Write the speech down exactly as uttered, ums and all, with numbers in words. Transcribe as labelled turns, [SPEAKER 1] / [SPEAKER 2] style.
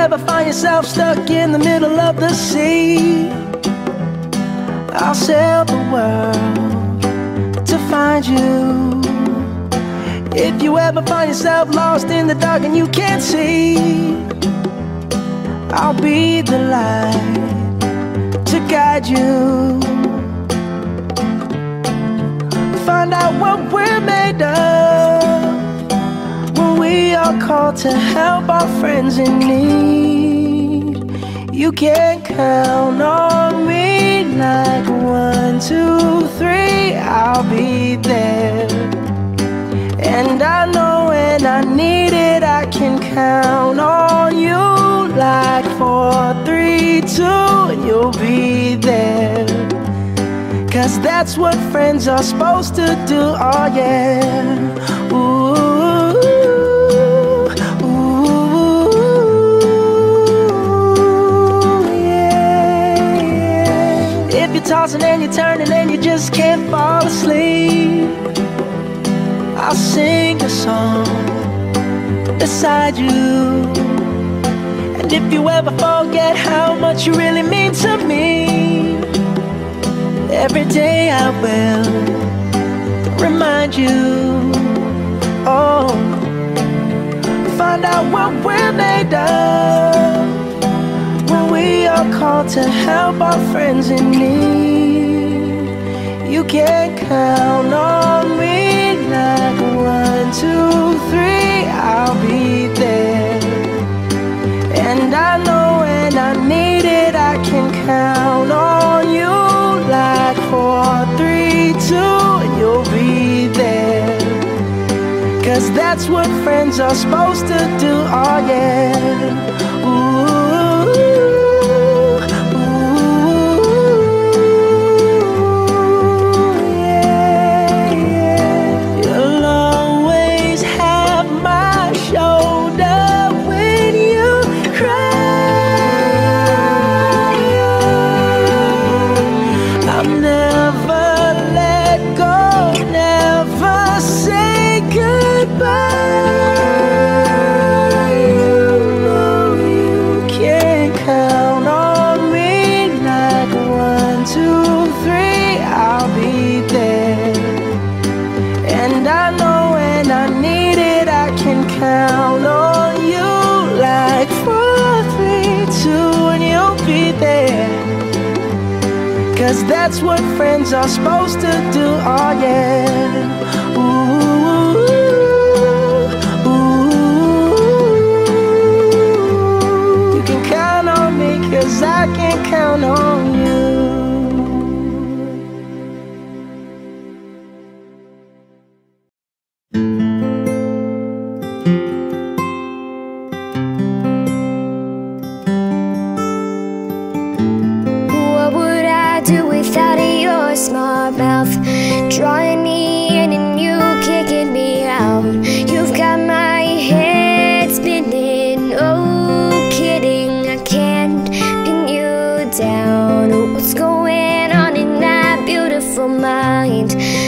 [SPEAKER 1] ever find yourself stuck in the middle of the sea, I'll sail the world to find you. If you ever find yourself lost in the dark and you can't see, I'll be the light to guide you. Find out what we're made of when we are called to help our friends in need. You can count on me like one, two, three, I'll be there. And I know when I need it, I can count on you like four, three, two, and you'll be there. Cause that's what friends are supposed to do, oh yeah. Ooh, ooh, yeah, yeah. If you're tossing and you're turning and you just can't fall asleep, I'll sing a song beside you. And if you ever forget how much you really mean to me, every day I will remind you. Oh, find out what we're made of when we are called to help our friends in need. You can count on me like one, two, three, I'll be there. And I know when I need it, I can count on you like four, three, two, and you'll be there. Cause that's what friends are supposed to do, oh yeah. Ooh, ooh, yeah, yeah. You'll always have my shoulder when you cry. I'll never let go, never say goodbye. You know you can count on me like one, two, three, I'll be there. And I know when I need it, I can count on you like four, three, two, and you'll be there. Cause that's what friends are supposed to do, oh yeah. Ooh, ooh, you can count on me cause I can count on you.
[SPEAKER 2] What would I do without your smart mouth? Drawing me in and you kicking me out. You've got my head spinning, no kidding, I can't pin you down. What's going on in that beautiful mind?